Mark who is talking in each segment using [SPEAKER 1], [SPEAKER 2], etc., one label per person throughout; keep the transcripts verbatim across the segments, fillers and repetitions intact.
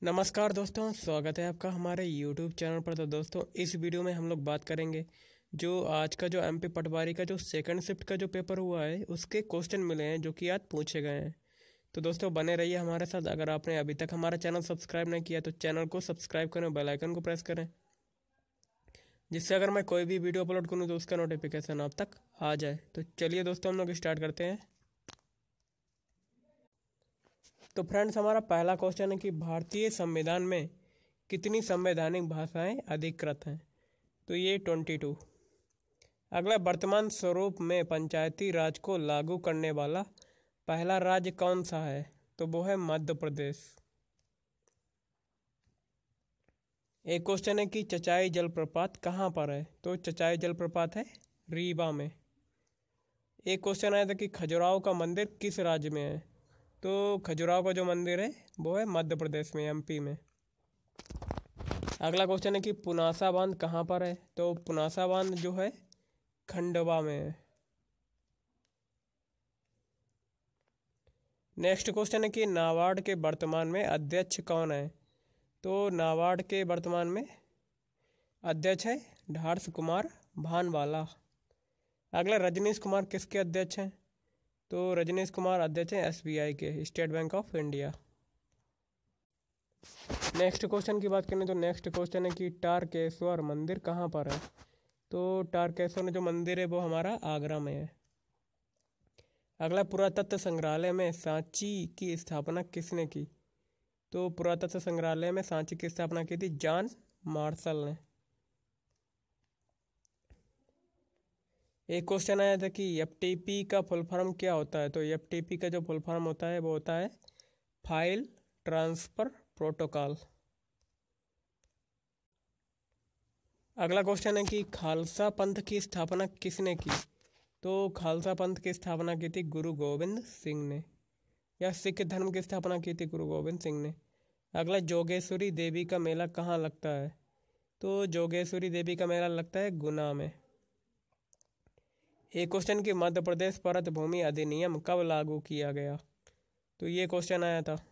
[SPEAKER 1] नमस्कार दोस्तों, स्वागत है आपका हमारे यूट्यूब चैनल पर। तो दोस्तों, इस वीडियो में हम लोग बात करेंगे जो आज का जो एमपी पटवारी का जो सेकंड शिफ्ट का जो पेपर हुआ है उसके क्वेश्चन मिले हैं जो कि आज पूछे गए हैं। तो दोस्तों बने रहिए हमारे साथ। अगर आपने अभी तक हमारा चैनल सब्सक्राइब नहीं किया तो चैनल को सब्सक्राइब करें, बेल आइकन को प्रेस करें, जिससे अगर मैं कोई भी वीडियो अपलोड करूँ तो उसका नोटिफिकेशन आप तक आ जाए। तो चलिए दोस्तों, हम लोग स्टार्ट करते हैं। तो फ्रेंड्स, हमारा पहला क्वेश्चन है कि भारतीय संविधान में कितनी संवैधानिक भाषाएं अधिकृत हैं? तो ये ट्वेंटी टू। अगला, वर्तमान स्वरूप में पंचायती राज को लागू करने वाला पहला राज्य कौन सा है? तो वो है मध्य प्रदेश। एक क्वेश्चन है कि चचाई जलप्रपात कहाँ पर है? तो चचाई जलप्रपात है रीवा में। एक क्वेश्चन आया था कि खजुराहो का मंदिर किस राज्य में है? तो खजुराहो का जो मंदिर है वो है मध्य प्रदेश में, एमपी में। अगला क्वेश्चन है कि पुनासा बांध कहाँ पर है? तो पुनासा बांध जो है खंडवा में है। नेक्स्ट क्वेश्चन है कि नाबार्ड के वर्तमान में अध्यक्ष कौन है? तो नाबार्ड के वर्तमान में अध्यक्ष है ढार्स कुमार भानवाला। अगला, रजनीश कुमार किसके अध्यक्ष हैं? तो रजनीश कुमार अध्यक्ष हैं एसबीआई के, State Bank of India. Next question की बात करें तो नेक्स्ट क्वेश्चन है कि तारकेश्वर मंदिर कहाँ पर है? तो तारकेश्वर जो मंदिर है वो हमारा आगरा में है। अगला, पुरातत्व संग्रहालय में सांची की स्थापना किसने की? तो पुरातत्व संग्रहालय में सांची की स्थापना की थी जॉन मार्शल ने। एक क्वेश्चन आया था कि एफटीपी का फुल फॉर्म क्या होता है? तो एफटीपी का जो फुल फॉर्म होता है वो होता है फाइल ट्रांसफर प्रोटोकॉल। अगला क्वेश्चन है कि खालसा पंथ की स्थापना किसने की? तो खालसा पंथ की स्थापना की थी गुरु गोविंद सिंह ने, या सिख धर्म की स्थापना की थी गुरु गोविंद सिंह ने। अगला, जोगेश्वरी देवी का मेला कहाँ लगता है? तो जोगेश्वरी देवी का मेला लगता है गुना में। एक क्वेश्चन कि मध्य प्रदेश परत भूमि अधिनियम कब लागू किया गया? तो ये क्वेश्चन आया था।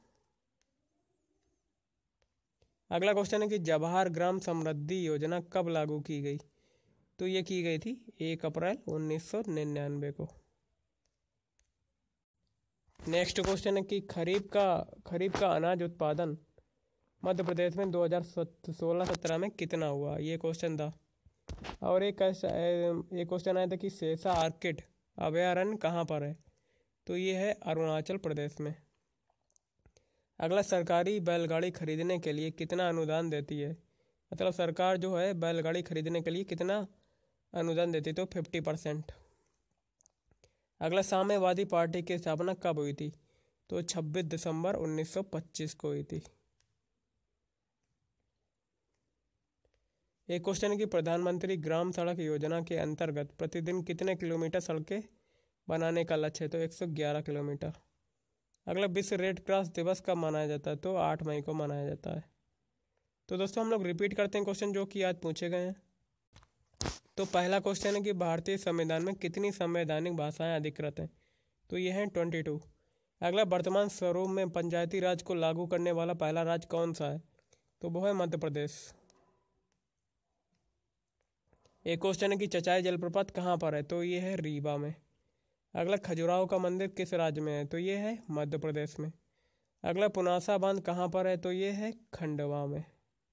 [SPEAKER 1] अगला क्वेश्चन है कि जवाहर ग्राम समृद्धि योजना कब लागू की गई? तो ये की गई थी एक अप्रैल उन्नीस सौ निन्यानवे को। नेक्स्ट क्वेश्चन है कि खरीफ का खरीफ का अनाज उत्पादन मध्य प्रदेश में दो हज़ार सोलह सत्रह में कितना हुआ? ये क्वेश्चन था। और एक एक क्वेश्चन आया था कि शेषा आर्किड अभयारण्य कहाँ पर है? तो ये है अरुणाचल प्रदेश में। अगला, सरकारी बैलगाड़ी खरीदने के लिए कितना अनुदान देती है? मतलब सरकार जो है बैलगाड़ी खरीदने के लिए कितना अनुदान देती है? तो फिफ्टी परसेंट। अगला, साम्यवादी पार्टी की स्थापना कब हुई थी? तो छब्बीस दिसंबर उन्नीस सौ पच्चीस को हुई थी। एक क्वेश्चन है कि प्रधानमंत्री ग्राम सड़क योजना के अंतर्गत प्रतिदिन कितने किलोमीटर सड़कें बनाने का लक्ष्य है? तो एक सौ ग्यारह किलोमीटर। अगला, विश्व रेड क्रॉस दिवस कब मनाया जाता है? तो आठ मई को मनाया जाता है। तो दोस्तों, हम लोग रिपीट करते हैं क्वेश्चन जो कि आज पूछे गए हैं। तो पहला क्वेश्चन है कि भारतीय संविधान में कितनी संवैधानिक भाषाएं अधिकृत हैं? तो ये हैं ट्वेंटी टू। अगला, वर्तमान स्वरूप में पंचायती राज को लागू करने वाला पहला राज्य कौन सा है? तो वो है मध्य प्रदेश। एक क्वेश्चन है कि चचाई जलप्रपात कहाँ पर है? तो ये है रीवा में। अगला, खजुराहो का मंदिर किस राज्य में है? तो ये है मध्य प्रदेश में। अगला, पुनासा बांध कहाँ पर है? तो ये है खंडवा में।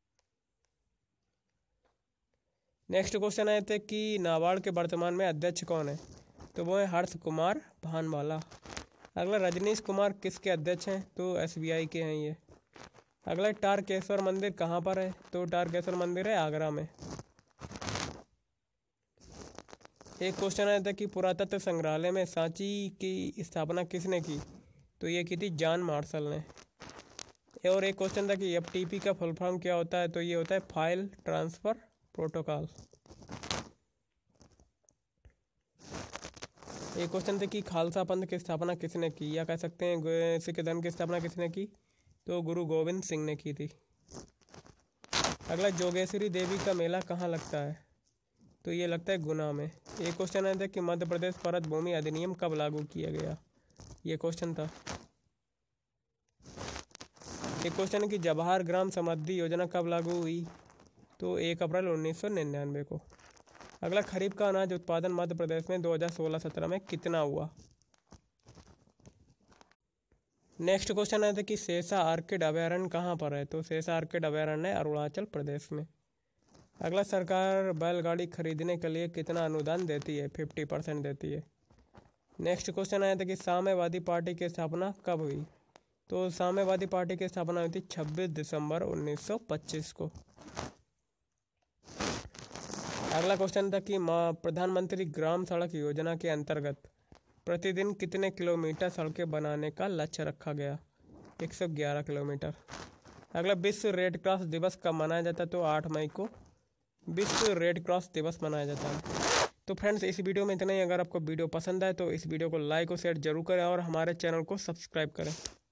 [SPEAKER 1] नेक्स्ट क्वेश्चन आए थे कि नाबार्ड के वर्तमान में अध्यक्ष कौन है? तो वो है हर्ष कुमार भानवाला। अगला, रजनीश कुमार किसके अध्यक्ष हैं? तो एसबीआई के हैं ये। अगला, तारकेश्वर मंदिर कहाँ पर है? तो तारकेश्वर मंदिर है आगरा में। एक क्वेश्चन आया था कि पुरातत्व संग्रहालय में सांची की स्थापना किसने की? तो ये की थी जॉन मार्शल ने। और एक क्वेश्चन था कि एफटीपी का फुल फॉर्म क्या होता है? तो ये होता है फाइल ट्रांसफर प्रोटोकॉल। एक क्वेश्चन था कि खालसा पंथ की स्थापना किसने की, या कह सकते हैं सिख धर्म की स्थापना किसने की? तो गुरु गोविंद सिंह ने की थी। अगला, जोगेश्वरी देवी का मेला कहाँ लगता है? तो ये लगता है गुना में। एक क्वेश्चन आया था कि मध्य प्रदेश परत भूमि अधिनियम कब लागू किया गया? ये क्वेश्चन था। एक क्वेश्चन है कि जवाहर ग्राम समृद्धि योजना कब लागू हुई, तो एक अप्रैल उन्नीस सौ निन्यानवे को। अगला, खरीफ का अनाज उत्पादन मध्य प्रदेश में दो हज़ार सोलह सत्रह में कितना हुआ। नेक्स्ट क्वेश्चन है कि शेषा आर्किड अभयारण्य कहाँ पर है, तो शेषा आर्किड अभयारण्य है अरुणाचल प्रदेश में। अगला, सरकार बैलगाड़ी खरीदने के लिए कितना अनुदान देती है, फिफ्टी परसेंट देती है। नेक्स्ट क्वेश्चन आया था कि साम्यवादी पार्टी की स्थापना कब हुई, तो साम्यवादी पार्टी की स्थापना हुई थी छब्बीस दिसंबर उन्नीस सौ पच्चीस को। अगला क्वेश्चन था कि प्रधानमंत्री ग्राम सड़क योजना के अंतर्गत प्रतिदिन कितने किलोमीटर सड़कें बनाने का लक्ष्य रखा गया, एक सौ ग्यारह किलोमीटर। अगला, विश्व रेड क्रॉस दिवस कब मनाया जाता है, तो आठ मई को विश्व रेड क्रॉस दिवस मनाया जाता है। तो फ्रेंड्स, इस वीडियो में इतना ही। अगर आपको वीडियो पसंद आए तो इस वीडियो को लाइक और शेयर जरूर करें और हमारे चैनल को सब्सक्राइब करें।